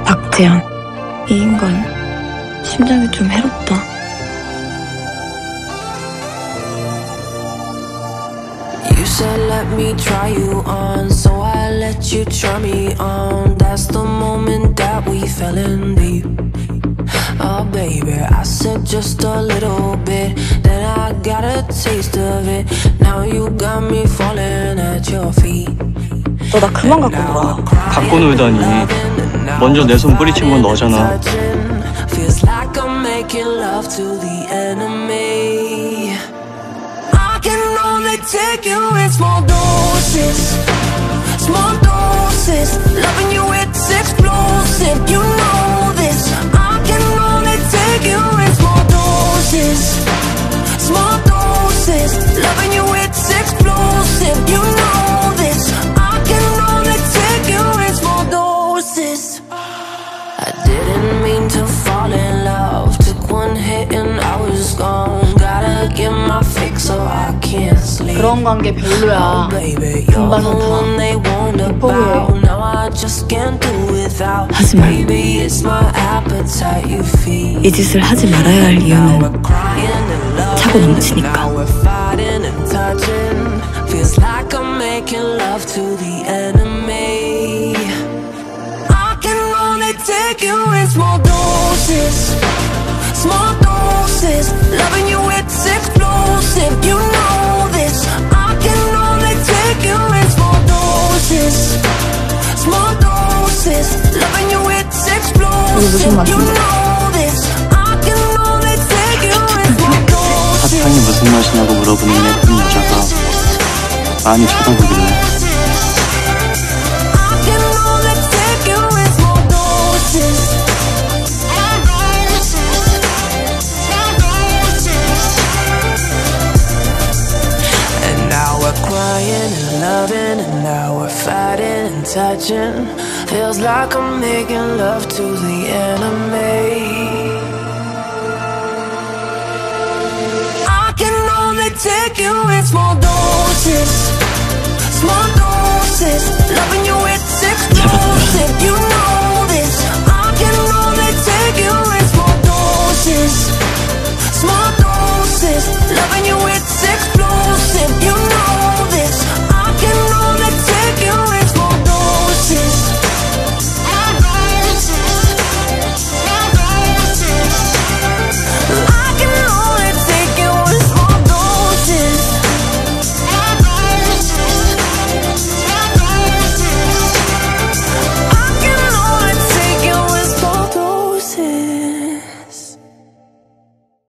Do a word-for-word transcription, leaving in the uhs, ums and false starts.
박재현, 이 인간 심장이 좀 해롭다. You said let me try you on, so I let you try me on. That's the moment that we fell in deep. Oh baby, I said just a little bit, then I got a taste of it. Now you got me falling at your feet. 너 나 그만 갖고 놀아. 갖고 놀다니. 먼저 내 손 뿌리친 건 너잖아. Feels like I'm making love to the enemy. I can only take you in small doses, small doses. Loving you it's explosive, you know this. I can only take you in small doses, small doses. Loving you it's explosive, you know this. I can only take you in small doses. I didn't mean to fall in love. Took one hit and I was gone. Gotta get my fix so I can't sleep. 그런 관계 별로야. 금방은 다 포기해. 하지만 이 짓을 하지 말아야 할 이유는 차고 넘치니까. Feels like I'm making love to the enemy. I can only take you in small doses, small doses. Loving you it's explosive, you know this. I can only take you in small doses, small doses. Loving you it's explosive, you know this. I can only take you in small doses. 사탕이 무슨 맛이냐고 물어보는 예쁜 여자가 많이 쳐다보길래 And now we're crying and loving, and now we're fighting and touching. Feels like I'm making love to the enemy. Take you in small doses, small doses. Loving you it's explosive, you know.